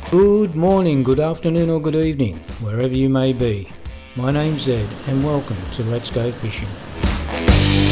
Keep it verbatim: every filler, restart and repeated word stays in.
Good morning, good afternoon or good evening, wherever you may be. My name's Ed and welcome to Let's Go Fishing.